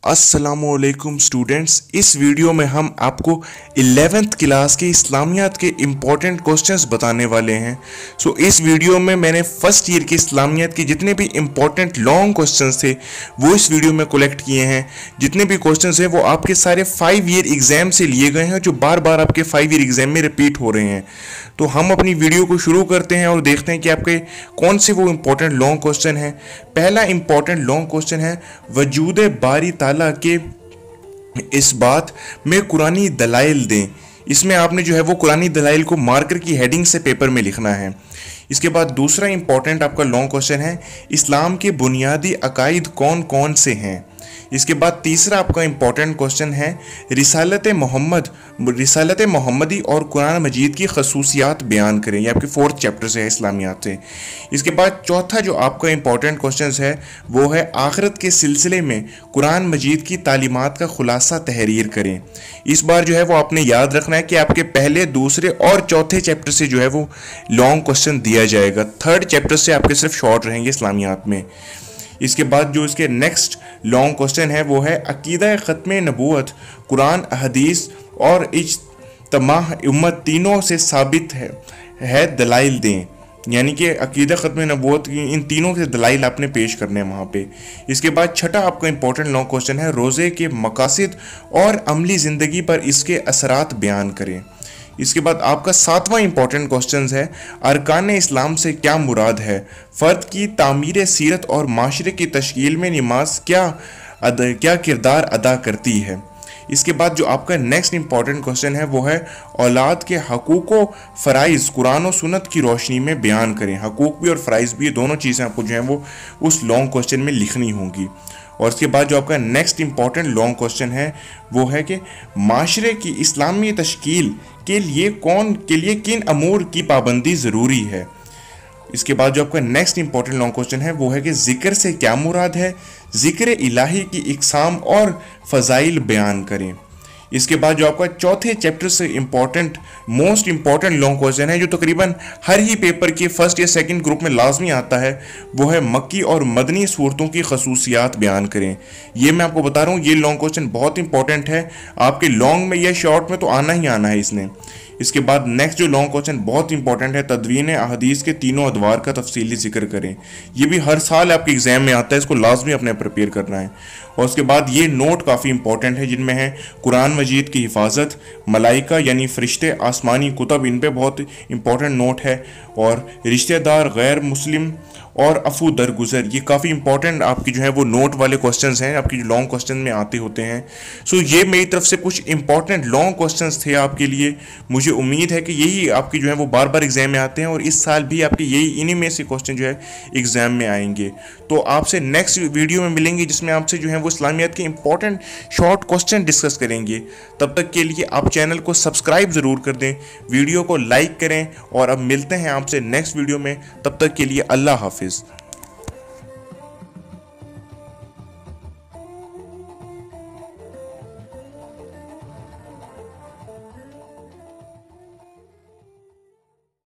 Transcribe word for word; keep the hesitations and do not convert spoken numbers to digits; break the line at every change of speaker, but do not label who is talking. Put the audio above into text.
अस्सलामुअलैकुम स्टूडेंट्स, इस वीडियो में हम आपको इलेवेंथ क्लास के इस्लामियात के इम्पॉर्टेंट क्वेश्चंस बताने वाले हैं। सो so, इस वीडियो में मैंने फर्स्ट ईयर के इस्लामियात के जितने भी इम्पॉर्टेंट लॉन्ग क्वेश्चंस थे वो इस वीडियो में कलेक्ट किए हैं। जितने भी क्वेश्चंस हैं वो आपके सारे फाइव ईयर एग्जाम से लिए गए हैं, जो बार बार आपके फाइव ईयर एग्जाम में रिपीट हो रहे हैं। तो हम अपनी वीडियो को शुरू करते हैं और देखते हैं कि आपके कौन से वो इम्पोर्टेंट लॉन्ग क्वेश्चन हैं। पहला इम्पोर्टेंट लॉन्ग क्वेश्चन है, वजूद बारी ताला के इस बात में कुरानी दलाइल दें। इसमें आपने जो है वो कुरानी दलाइल को मार्कर की हेडिंग से पेपर में लिखना है। इसके बाद दूसरा इंपॉर्टेंट आपका लॉन्ग क्वेश्चन है, इस्लाम के बुनियादी अकायद कौन कौन से हैं। इसके बाद तीसरा आपका इंपॉर्टेंट क्वेश्चन है, रिसालत मोहम्मद रिसालत मोहम्मदी और कुरान मजीद की खसूसियात बयान करें। ये आपके फोर्थ चैप्टर से है इस्लामियात से। इसके बाद चौथा जो आपका इंपॉर्टेंट क्वेश्चन है वो है, आखिरत के सिलसिले में कुरान मजीद की तालीमात का खुलासा तहरीर करें। इस बार जो है वो आपने याद रखना है कि आपके पहले, दूसरे और चौथे चैप्टर से जो है वो लॉन्ग क्वेश्चन दिया जाएगा। थर्ड चैप्टर से आपके सिर्फ शॉर्ट रहेंगे इस्लामियात में। इसके बाद जो इसके नेक्स्ट लॉन्ग क्वेश्चन है वो है, अकीदा ख़त्म नबूवत कुरान, हदीस और इज्तिमाह उम्मत तीनों से साबित है, है दलाइल दें। यानी कि अकीदा ख़त्म नबूवत की इन तीनों के दलाइल आपने पेश करने हैं वहाँ पे। इसके बाद छठा आपका इंपॉर्टेंट लॉन्ग क्वेश्चन है, रोज़े के मकासद और अमली ज़िंदगी पर इसके असरात बयान करें। इसके बाद आपका सातवां इंपॉर्टेंट क्वेश्चन है, अरकान इस्लाम से क्या मुराद है, फ़र्द की तामीर सीरत और माशरे की तश्कील में नमाज क्या अदा क्या किरदार अदा करती है। इसके बाद जो आपका नेक्स्ट इंपॉर्टेंट क्वेश्चन है वो है, औलाद के हकूक़ व फ़राइज़ कुरान और सुन्नत की रोशनी में बयान करें। हकूक़ भी और फ़राइज़ भी, ये दोनों चीज़ें आपको जो हैं वो उस लॉन्ग क्वेश्चन में लिखनी होंगी। और इसके बाद जो आपका नेक्स्ट इंपॉर्टेंट लॉन्ग क्वेश्चन है वो है कि माशरे की इस्लामी तश्कील के लिए कौन के लिए किन अमूर की पाबंदी ज़रूरी है। इसके बाद जो आपका नेक्स्ट इंपॉर्टेंट लॉन्ग क्वेश्चन है वो है कि ज़िक्र से क्या मुराद है, ज़िक्र इलाही की इकसाम और फ़ज़ाइल बयान करें। इसके बाद जो आपका चौथे चैप्टर से important most important long question है, जो तकरीबन हर ही पेपर के फर्स्ट या सेकंड ग्रुप में लाजमी आता है, वो है मक्की और मदनी सूरतों की खसूसियात बयान करें। ये मैं आपको बता रहा हूँ, ये लॉन्ग क्वेश्चन बहुत इंपॉर्टेंट है, आपके लॉन्ग में या शॉर्ट में तो आना ही आना है इसने। इसके बाद नेक्स्ट जो लॉन्ग क्वेश्चन बहुत इंपॉर्टेंट है, तदवीन अहदीस के तीनों अदवार का तफसीली जिक्र करें। ये भी हर साल आपके एग्जाम में आता है, इसको लाजमी अपने प्रिपेयर करना है। और उसके बाद ये नोट काफ़ी इंपॉर्टेंट है, जिनमें है कुरान मजीद की हिफाजत, मलाइका यानी फ़रिश्ते, आसमानी कुतब, इन पे बहुत इंपॉर्टेंट नोट है। और रिश्तेदार, गैर मुस्लिम और अफू दरगुजर, ये काफ़ी इंपॉर्टेंट आपकी जो है वो नोट वाले क्वेश्चंस हैं, आपकी जो लॉन्ग क्वेश्चन में आते होते हैं। सो ये मेरी तरफ से कुछ इंपॉर्टेंट लॉन्ग क्वेश्चंस थे आपके लिए। मुझे उम्मीद है कि यही आपकी जो है वो बार बार एग्जाम में आते हैं और इस साल भी आपके यही इन्हीं में से क्वेश्चन जो है एग्जाम में आएंगे। तो आपसे नेक्स्ट वीडियो में मिलेंगे, जिसमें आपसे जो है वो इस्लामियात के इंपॉर्टेंट शॉर्ट क्वेश्चन डिस्कस करेंगे। तब तक के लिए आप चैनल को सब्सक्राइब ज़रूर कर दें, वीडियो को लाइक करें, और अब मिलते हैं आपसे नेक्स्ट वीडियो में। तब तक के लिए अल्लाह हाफिज़।